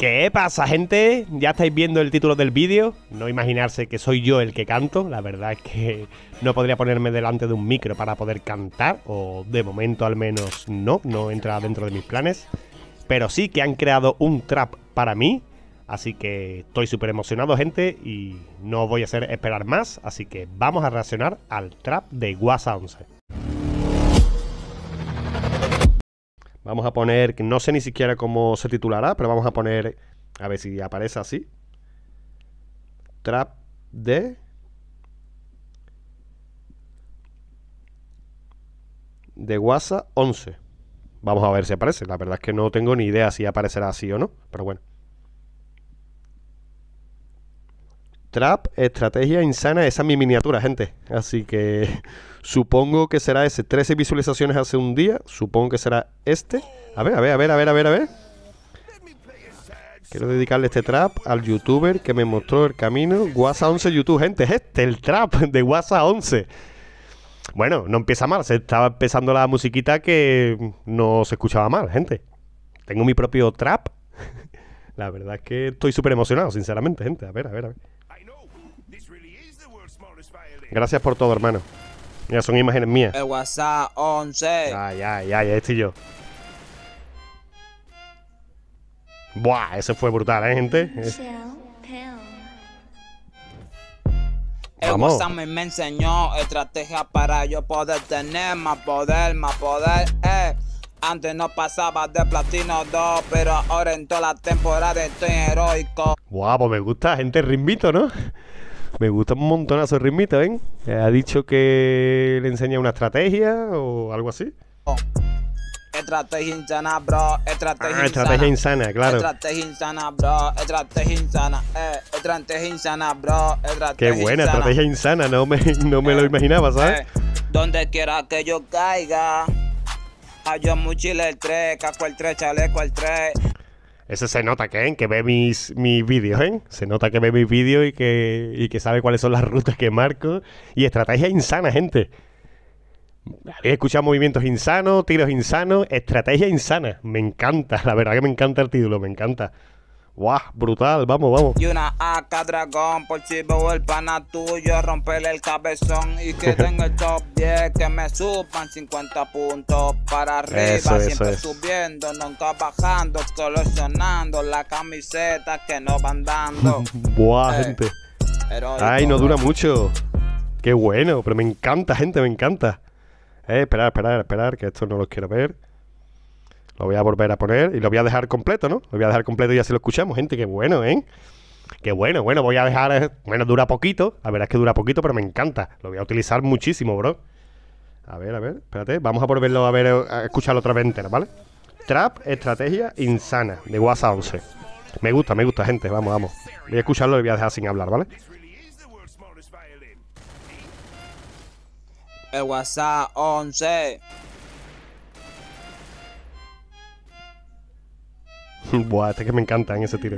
¿Qué pasa, gente? ¿Ya estáis viendo el título del vídeo? No imaginarse que soy yo el que canto. La verdad es que no podría ponerme delante de un micro para poder cantar, o de momento al menos no entra dentro de mis planes. Pero sí que han creado un trap para mí, así que estoy súper emocionado, gente, y no voy a hacer esperar más, así que vamos a reaccionar al trap de Guasa 11. Vamos a poner, no sé ni siquiera cómo se titulará, pero vamos a poner, a ver si aparece así. Trap de Guasa 11. Vamos a ver si aparece. La verdad es que no tengo ni idea si aparecerá así o no, pero bueno. Trap, estrategia insana, esa es mi miniatura, gente. Así que supongo que será ese. 13 visualizaciones hace un día. Supongo que será este. A ver. Quiero dedicarle este trap al youtuber que me mostró el camino. Guasa 11 YouTube, gente. Es este, el trap de Guasa 11. Bueno, no empieza mal. Se estaba empezando la musiquita que no se escuchaba mal, gente. Tengo mi propio trap. La verdad es que estoy súper emocionado, sinceramente, gente. A ver. Gracias por todo, hermano. Mira, son imágenes mías. El WhatsApp 11. Ya estoy yo. Buah, ese fue brutal, gente. El Vamos. WhatsApp me enseñó estrategia para yo poder tener más poder, Antes no pasaba de platino 2, pero ahora en toda la temporada estoy heroico. Buah, pues me gusta, gente, el ritmito, ¿no? Me gusta un montonazo el ritmito, ¿ven? Ha dicho que le enseña una estrategia o algo así. Estrategia insana, bro. Estrategia insana, claro. Estrategia insana, bro. Estrategia insana, estrategia insana, bro. Qué buena, estrategia insana. No me lo imaginaba, ¿sabes? Donde quiera que yo caiga, hallo mochila el 3, casco el 3, chaleco el 3. Ese se nota que ve mis vídeos, ¿eh? Se nota que ve mis vídeos y que sabe cuáles son las rutas que marco. Y estrategia insana, gente. He escuchado movimientos insanos, tiros insanos, estrategia insana. Me encanta, la verdad que me encanta el título, me encanta. ¡Guau! Brutal, vamos. Y una AK dragón por si veo el pana tuyo, romperle el cabezón y que tenga el top 10, que me suban 50 puntos para arriba, siempre subiendo, nunca bajando, coleccionando las camisetas que nos van dando. ¡Buah, gente! ¡Ay, no dura mucho! ¡Qué bueno! Pero me encanta, gente, me encanta. Esperar, que esto no lo quiero ver. Lo voy a volver a poner y lo voy a dejar completo, ¿no? Lo voy a dejar completo y así lo escuchamos, gente. Qué bueno, ¿eh? Qué bueno, voy a dejar... Bueno, dura poquito. La verdad es que dura poquito, pero me encanta. Lo voy a utilizar muchísimo, bro. A ver, espérate. Vamos a volverlo a escucharlo otra vez entera, ¿vale? Trap, estrategia insana, de Guasa 11. Me gusta, gente. Vamos. Voy a escucharlo y voy a dejar sin hablar, ¿vale? El WhatsApp 11. Buah, este que me encanta en ese tiro.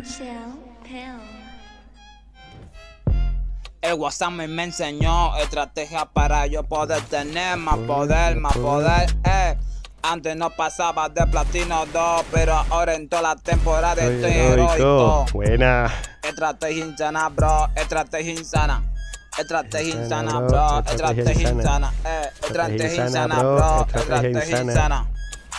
El WhatsApp me enseñó estrategia para yo poder tener más poder, Antes no pasaba de platino 2, pero ahora en toda la temporada estoy heroico. Buena. Estrategia insana, bro. Estrategia insana. Estrategia insana, bro. Estrategia insana. Estrategia insana, bro. Estrategia insana.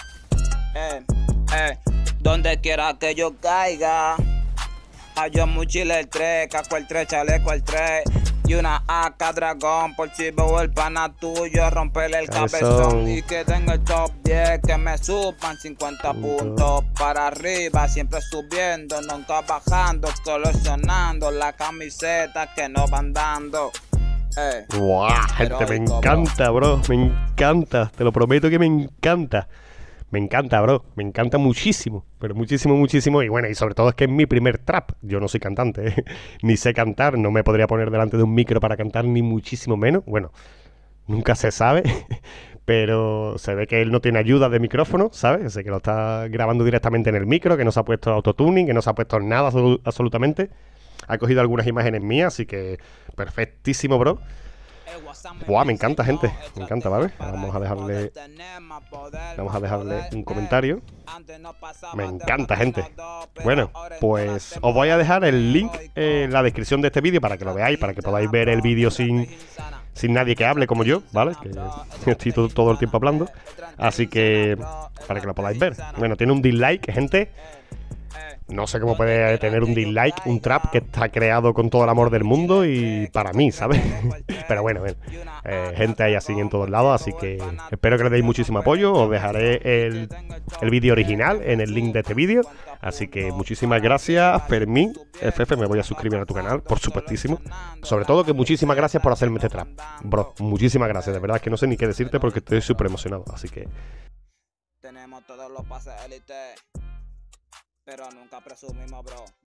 Donde quiera que yo caiga, hallo mochila el 3, casco el 3, chaleco el 3. Y una AK dragón por si veo el pana tuyo, romperle el cabezón y que tenga el top 10, que me suban 50 puntos para arriba, siempre subiendo, nunca bajando, coleccionando las camisetas que nos van dando. ¡Guau! Gente, me encanta, bro. Me encanta. Te lo prometo que me encanta. Me encanta, bro. Me encanta muchísimo. Pero muchísimo. Y bueno, y sobre todo es que es mi primer trap. Yo no soy cantante, ¿eh? Ni sé cantar. No me podría poner delante de un micro para cantar, ni muchísimo menos. Bueno, nunca se sabe. Pero se ve que él no tiene ayuda de micrófono, ¿sabes? Sé que lo está grabando directamente en el micro, que no se ha puesto autotuning, que no se ha puesto nada absolutamente. Ha cogido algunas imágenes mías, así que perfectísimo, bro. Buah, me encanta, gente. Me encanta, ¿vale? Vamos a dejarle un comentario. Me encanta, gente. Bueno, pues os voy a dejar el link en la descripción de este vídeo para que lo veáis, para que podáis ver el vídeo sin nadie que hable como yo, ¿vale? Que estoy todo el tiempo hablando. Así que, para que lo podáis ver. Bueno, tiene un dislike, gente. No sé cómo puede tener un dislike un trap que está creado con todo el amor del mundo y para mí, ¿sabes? Pero bueno, gente hay así en todos lados, así que espero que le deis muchísimo apoyo. Os dejaré el vídeo original en el link de este vídeo. Así que muchísimas gracias, Fermín FF, me voy a suscribir a tu canal, por supuestísimo. Sobre todo que muchísimas gracias por hacerme este trap. Bro, muchísimas gracias, de verdad que no sé ni qué decirte porque estoy súper emocionado, así que... Tenemos todos los pases élite, pero nunca presumimos, bro.